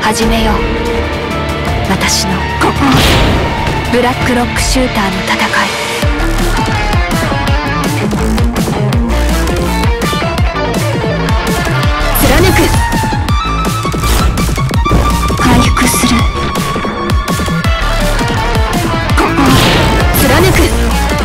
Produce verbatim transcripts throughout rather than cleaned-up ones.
始めよう。私のブラックロックシューターの戦い。貫く。回復する。貫く。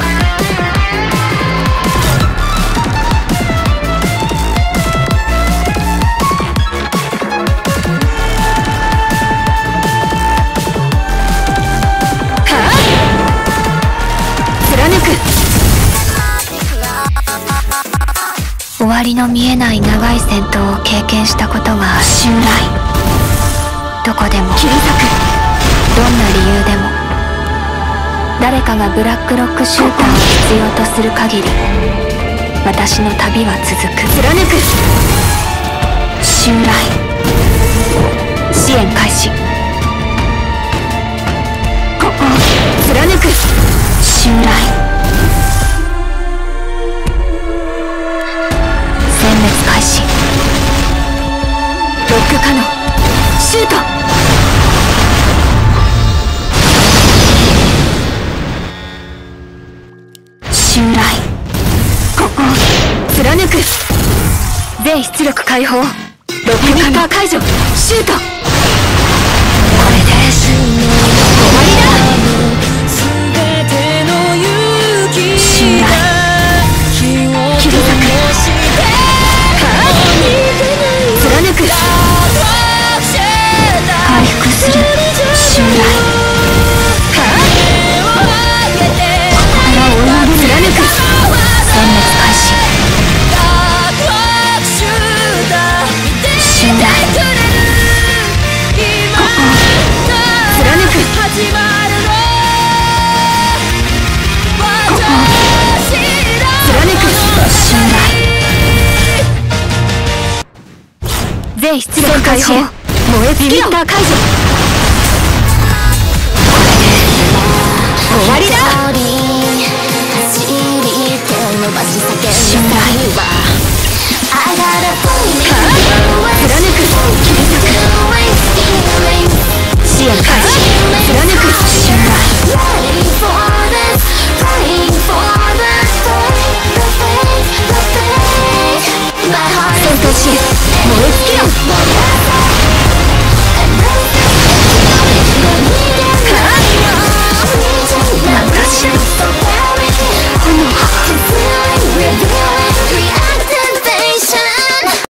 終わりの見えない長い戦闘を経験したことが襲来。どこでも切り裂く。どんな理由でも誰かがブラックロックシューターを必要とする限り私の旅は続く。貫く。襲来。支援開始。貫く。襲来。殲滅開始。ロック可能。シュート。襲来。ここ貫く。全出力解放。ロック可能解除。シュート。これで終わりだ。襲来。切り裂く。貫く。回復する。襲来。心を追い上げる。貫く。殲滅開始。襲来。ここ貫く。ここ貫く。襲来。全出力解放。燃え尽きろ。リミッター解除。これで終わりだ。襲来。貫く。切り裂く。支援開始。貫く。襲来。戦闘支援。燃え尽きろ。